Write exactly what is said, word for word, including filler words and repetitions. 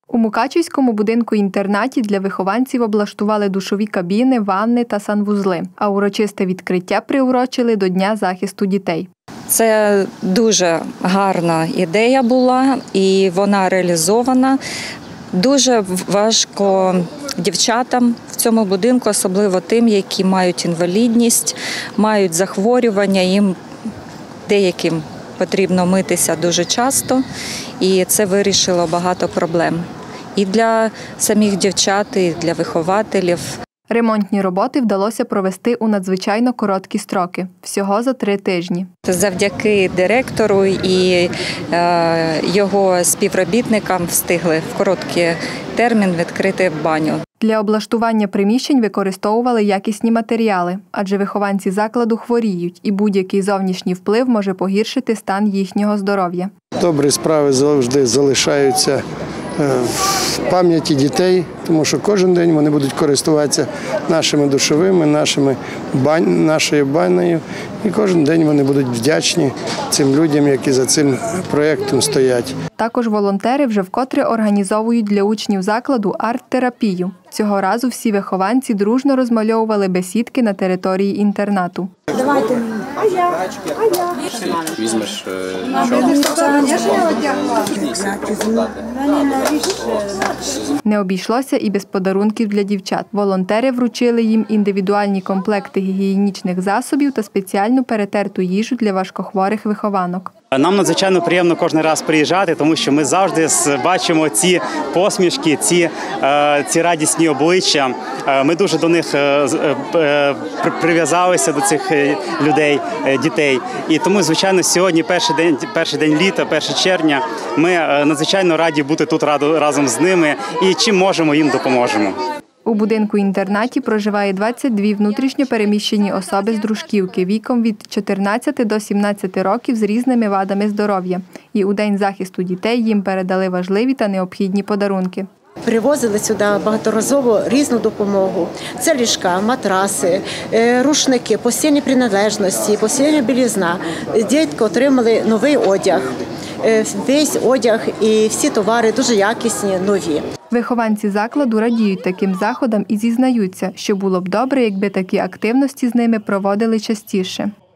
У Мукачівському будинку-інтернаті для вихованців облаштували душові кабіни, ванни та санвузли, а урочисте відкриття приурочили до Дня захисту дітей. Це дуже гарна ідея була і вона реалізована. Дуже важко дівчатам в цьому будинку, особливо тим, які мають інвалідність, мають захворювання, їм деяким потрібно митися дуже часто, і це вирішило багато проблем і для самих дівчат, і для вихователів. Ремонтні роботи вдалося провести у надзвичайно короткі строки – всього за три тижні. Завдяки директору і е, його співробітникам встигли в короткий термін відкрити баню. Для облаштування приміщень використовували якісні матеріали, адже вихованці закладу хворіють, і будь-який зовнішній вплив може погіршити стан їхнього здоров'я. Добрі справи завжди залишаються в пам'яті дітей, тому що кожен день вони будуть користуватися нашими душовими, нашими бань, нашою банею, і кожен день вони будуть вдячні цим людям, які за цим проєктом стоять. Також волонтери вже вкотре організовують для учнів закладу арт-терапію. Цього разу всі вихованці дружно розмальовували бесідки на території інтернату. Давайте мені. А я? А я? Візьмеш, Не обійшлося і без подарунків для дівчат. Волонтери вручили їм індивідуальні комплекти гігієнічних засобів та спеціальну перетерту їжу для важкохворих вихованок. Нам надзвичайно приємно кожен раз приїжджати, тому що ми завжди бачимо ці посмішки, ці, ці радісні обличчя. Ми дуже до них прив'язалися, до цих людей, дітей. І тому, звичайно, сьогодні перший день, перший день літа, перше червня, ми надзвичайно раді бути тут разом з ними і чим можемо, їм допоможемо. У будинку-інтернаті проживає двадцять дві внутрішньо переміщені особи з Дружківки віком від чотирнадцяти до сімнадцяти років з різними вадами здоров'я. І у День захисту дітей їм передали важливі та необхідні подарунки. Привозили сюди багаторазово різну допомогу. Це ліжка, матраси, рушники, постільні приналежності, постільна білизна. Дітки отримали новий одяг. Весь одяг і всі товари дуже якісні, нові. Вихованці закладу радіють таким заходам і зізнаються, що було б добре, якби такі активності з ними проводили частіше.